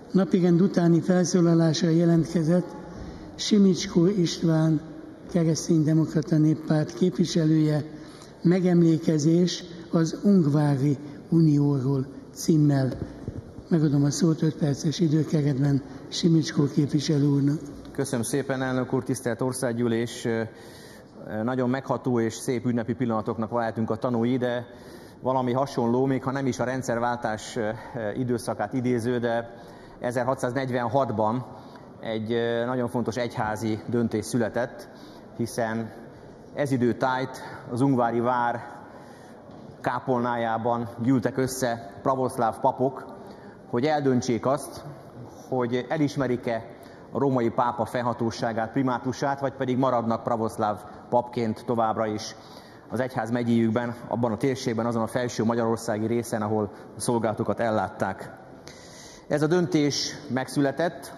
Napirend utáni felszólalásra jelentkezett Simicskó István, Kereszténydemokrata Néppárt képviselője, megemlékezés az Ungvári Unióról címmel. Megadom a szót 5 perces időkeretben Simicskó képviselő úrnak. Köszönöm szépen, elnök úr, tisztelt országgyűlés! Nagyon megható és szép ünnepi pillanatoknak váltunk a tanúi, de valami hasonló, még ha nem is a rendszerváltás időszakát idéző, de 1646-ban egy nagyon fontos egyházi döntés született, hiszen ez idő tájt az ungvári vár kápolnájában gyűltek össze pravoszláv papok, hogy eldöntsék azt, hogy elismerik-e a római pápa fennhatóságát, primátusát, vagy pedig maradnak pravoszláv papként továbbra is az egyház megyéjükben, abban a térségben, azon a felső magyarországi részen, ahol a szolgálatokat ellátták. Ez a döntés megszületett,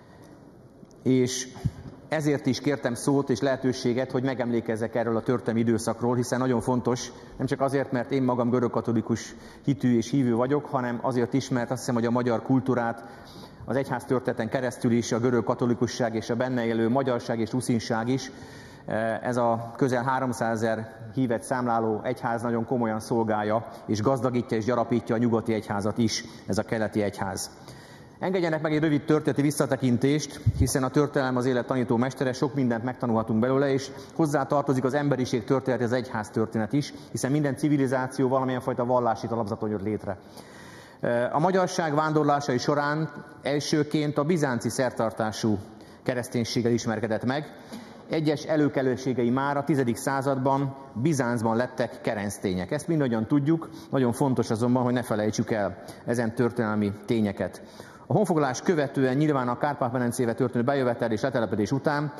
és ezért is kértem szót és lehetőséget, hogy megemlékezzek erről a történelmi időszakról, hiszen nagyon fontos, nem csak azért, mert én magam görögkatolikus hitű és hívő vagyok, hanem azért is, mert azt hiszem, hogy a magyar kultúrát az egyháztörténeten keresztül is a görög katolikusság és a benne élő magyarság és ruszinság is, ez a közel 300 000 hívet számláló egyház nagyon komolyan szolgálja, és gazdagítja és gyarapítja a nyugati egyházat is, ez a keleti egyház. Engedjenek meg egy rövid történeti visszatekintést, hiszen a történelem az élet tanító mestere, sok mindent megtanulhatunk belőle, és hozzá tartozik az emberiség történet, az egyház történet is, hiszen minden civilizáció valamilyen fajta vallási alapzaton jött létre. A magyarság vándorlásai során elsőként a bizánci szertartású kereszténységgel ismerkedett meg. Egyes előkelőségei már a 10. században Bizáncban lettek keresztények. Ezt mindannyian tudjuk, nagyon fontos azonban, hogy ne felejtsük el ezen történelmi tényeket. A honfoglalás követően nyilván a Kárpát-medencébe történő bejövetel és letelepedés után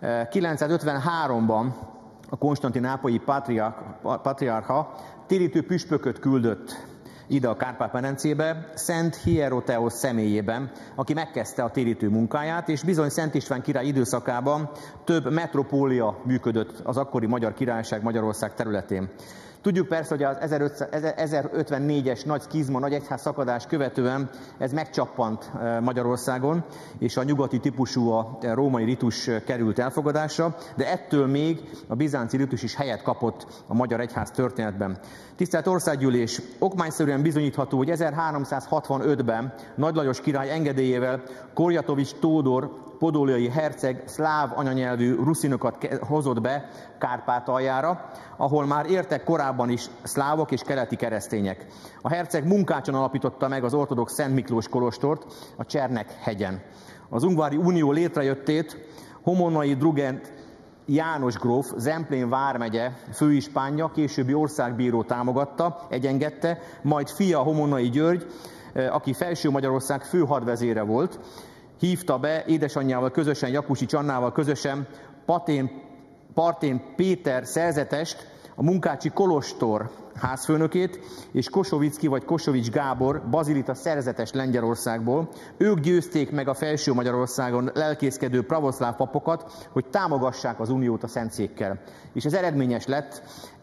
953-ban a konstantinápolyi patriárha térítő püspököt küldött ide a Kárpát-medencébe, Szent Hieroteosz személyében, aki megkezdte a térítő munkáját, és bizony Szent István király időszakában több metropólia működött az akkori Magyar Királyság Magyarország területén. Tudjuk persze, hogy az 1054-es nagy szkizma, nagy egyház szakadás követően ez megcsappant Magyarországon, és a nyugati típusú, a római ritus került elfogadásra, de ettől még a bizánci ritus is helyet kapott a magyar egyház történetben. Tisztelt Országgyűlés, okmányszerűen bizonyítható, hogy 1365-ben Nagy Lajos király engedélyével Korjatovics Tódor podóliai herceg szláv anyanyelvű ruszinokat hozott be Kárpátaljára, ahol már értek korábban is szlávok és keleti keresztények. A herceg munkácson alapította meg az ortodox Szent Miklós kolostort a Csernek-hegyen. Az Ungvári Unió létrejöttét Homonnai Drugent János gróf, Zemplén vármegye főispánja, későbbi országbíró támogatta, egyengedte, majd fia Homonnai György, aki Felső Magyarország főhadvezére volt, hívta be édesanyjával közösen, Jakusi Csannával közösen Partén Péter szerzetest, a munkácsi kolostor házfőnökét, és Kosovicki vagy Kosovics Gábor bazilita szerzetest Lengyelországból. Ők győzték meg a Felső Magyarországon lelkészkedő pravoszláv papokat, hogy támogassák az uniót a Szentszékkel. És ez eredményes lett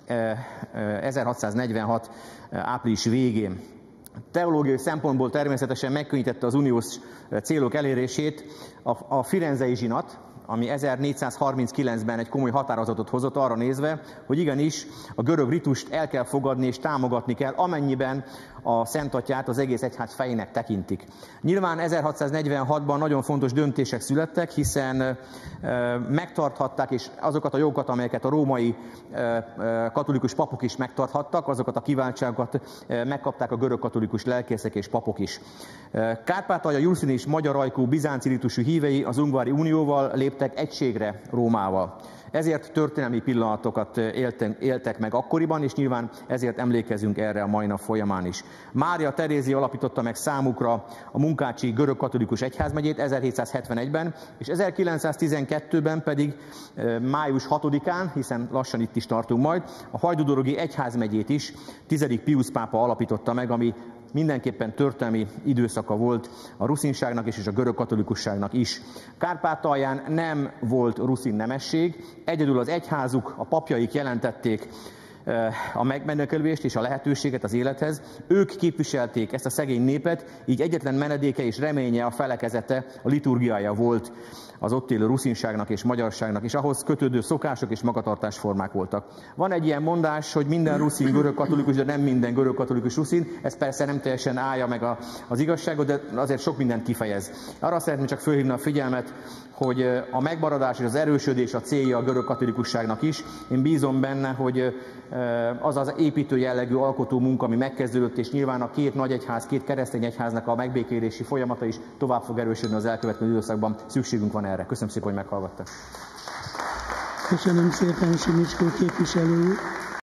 1646. április végén. Teológiai szempontból természetesen megkönnyítette az uniós célok elérését a firenzei zsinat, ami 1439-ben egy komoly határozatot hozott arra nézve, hogy igenis a görög ritust el kell fogadni és támogatni kell, amennyiben a Szent Atyát az egész egyház fejének tekintik. Nyilván 1646-ban nagyon fontos döntések születtek, hiszen megtarthatták, és azokat a jogokat, amelyeket a római katolikus papok is megtarthattak, azokat a kiváltságokat megkapták a görög katolikus lelkészek és papok is. Kárpátalja, Jusszini és magyar ajkú bizánci ritusú hívei az Ungvári Unióval léptek egységre Rómával. Ezért történelmi pillanatokat éltek meg akkoriban, és nyilván ezért emlékezünk erre a mai nap folyamán is. Mária Terézia alapította meg számukra a munkácsi görögkatolikus egyházmegyét 1771-ben, és 1912-ben pedig május 6-án, hiszen lassan itt is tartunk majd, a hajdúdorogi egyházmegyét is 10. Piusz pápa alapította meg, ami mindenképpen történelmi időszaka volt a ruszinságnak és a görög katolikusságnak is. Kárpátalján nem volt ruszin nemesség, egyedül az egyházuk, a papjaik jelentették a megmenekülést és a lehetőséget az élethez. Ők képviselték ezt a szegény népet, így egyetlen menedéke és reménye, a felekezete, a liturgiája volt az ott élő ruszinságnak és magyarságnak, és ahhoz kötődő szokások és magatartásformák voltak. Van egy ilyen mondás, hogy minden ruszin görögkatolikus, de nem minden görögkatolikus ruszin. Ez persze nem teljesen állja meg az igazságot, de azért sok mindent kifejez. Arra szeretném csak fölhívni a figyelmet, hogy a megmaradás és az erősödés a célja a görögkatolikusságnak is. Én bízom benne, hogy az az építő jellegű alkotó munka, ami megkezdődött, és nyilván a két nagy egyház, két keresztény egyháznak a megbékélési folyamata is tovább fog erősödni az elkövetkező időszakban. Szükségünk van erre. Köszönöm szépen, hogy meghallgattak. Köszönöm szépen, Simicskó képviselő úr.